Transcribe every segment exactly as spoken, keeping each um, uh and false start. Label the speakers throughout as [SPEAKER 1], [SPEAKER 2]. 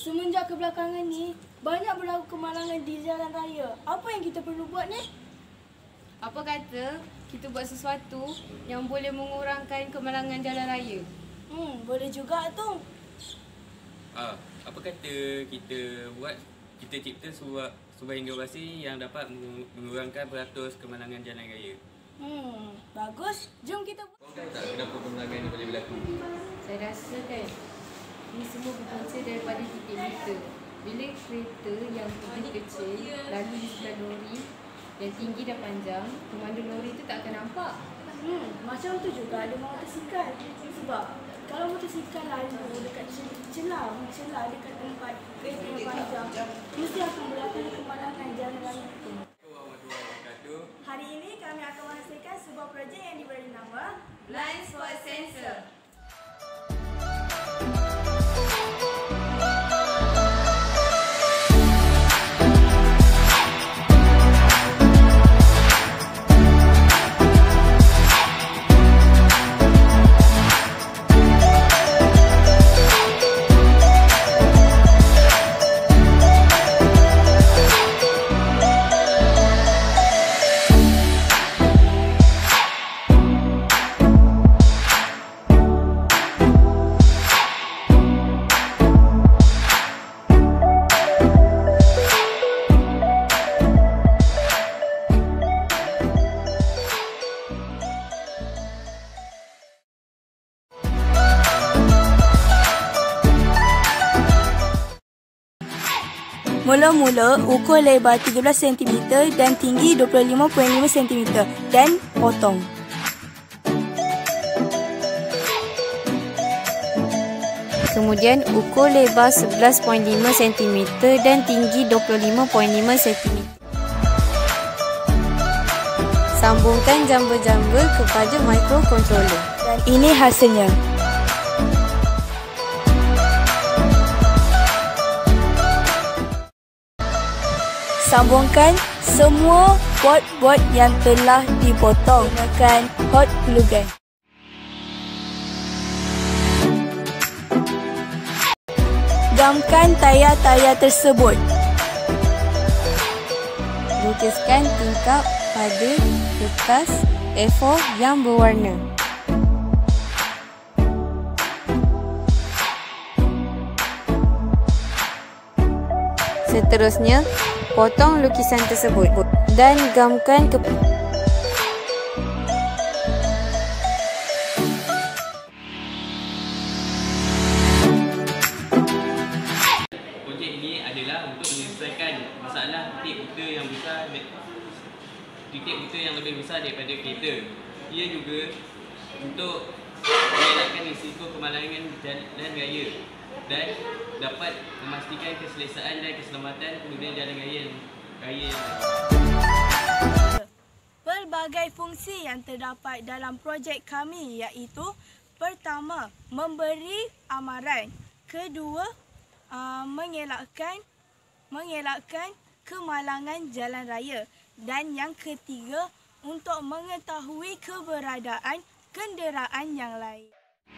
[SPEAKER 1] semenjak kebelakangan ni, banyak berlaku kemalangan di jalan raya. Apa yang kita perlu buat ni?
[SPEAKER 2] Apa kata kita buat sesuatu yang boleh mengurangkan kemalangan jalan raya?
[SPEAKER 1] Hmm, boleh juga tu.
[SPEAKER 3] Ah, apa kata kita buat, kita cipta sebuah, sebuah inovasi yang dapat mengurangkan peratus kemalangan jalan raya.
[SPEAKER 1] Hmm, bagus. Jom kita buat.
[SPEAKER 3] Kau tahu tak kenapa kemalangan ni boleh berlaku?
[SPEAKER 2] Saya rasa kan, ini semua berpunca daripada titik meter. Bila kereta yang tinggi kecil lalu di sebelah lori yang tinggi dan panjang, pemandu lori itu tak akan nampak.
[SPEAKER 1] Hmm, macam tu juga ada motosikal. Sebab kalau motosikal lalu dekat celah, celah dekat tempat kereta yang panjang, mesti akan berlaku kemalangan jalan raya itu. Hari ini kami akan menghasilkan sebuah projek yang diberi nama
[SPEAKER 2] Blind Spot Sensor.
[SPEAKER 1] Mula-mula ukur lebar tiga belas sentimeter dan tinggi dua puluh lima perpuluhan lima sentimeter dan potong.
[SPEAKER 2] Kemudian ukur lebar sebelas perpuluhan lima sentimeter dan tinggi dua puluh lima perpuluhan lima sentimeter. Sambungkan jamba-jamba kepada microcontroller.
[SPEAKER 1] Dan ini hasilnya. Sambungkan semua bot-bot yang telah dipotong menggunakan hot glue gun. Gamkan tayar-tayar tersebut.
[SPEAKER 2] Lukiskan tingkap pada kertas A four yang berwarna. Seterusnya, potong lukisan tersebut dan gamkan ke
[SPEAKER 3] Projek ini adalah untuk menyelesaikan masalah titik buta yang besar, titik buta yang lebih besar daripada kereta. Ia juga untuk mengelakkan risiko kemalangan jalan raya dan dapat memastikan keselesaan dan keselamatan pengguna jalan raya. raya.
[SPEAKER 1] Pelbagai fungsi yang terdapat dalam projek kami iaitu pertama, memberi amaran, kedua, uh, mengelakkan mengelakkan kemalangan jalan raya dan yang ketiga, untuk mengetahui keberadaan kenderaan yang lain.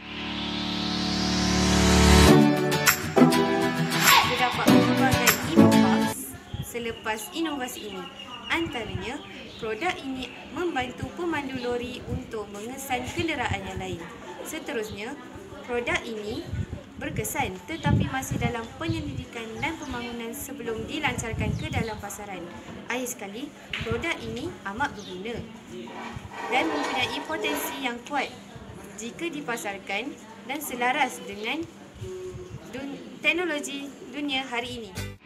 [SPEAKER 2] Terdapat pelbagai impact selepas inovasi ini. Antaranya, produk ini membantu pemandu lori untuk mengesan kenderaan yang lain. Seterusnya, produk ini berkesan tetapi masih dalam penyelidikan dan pembangunan sebelum dilancarkan ke dalam pasaran. Akhir sekali, produk ini amat berguna dan mempunyai potensi yang kuat jika dipasarkan dan selaras dengan dun- teknologi dunia hari ini.